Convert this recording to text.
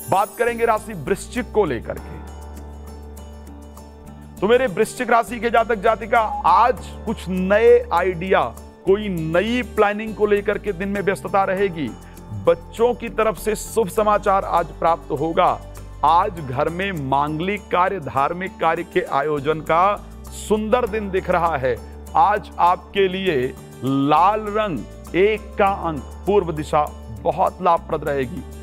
बात करेंगे राशि वृश्चिक को लेकर के। तो मेरे वृश्चिक राशि के जातक जातिका आज कुछ नए आइडिया, कोई नई प्लानिंग को लेकर के दिन में व्यस्तता रहेगी। बच्चों की तरफ से शुभ समाचार आज प्राप्त होगा। आज घर में मांगलिक कार्य, धार्मिक कार्य के आयोजन का सुंदर दिन दिख रहा है। आज आपके लिए लाल रंग 1 का अंक पूर्व दिशा बहुत लाभप्रद रहेगी।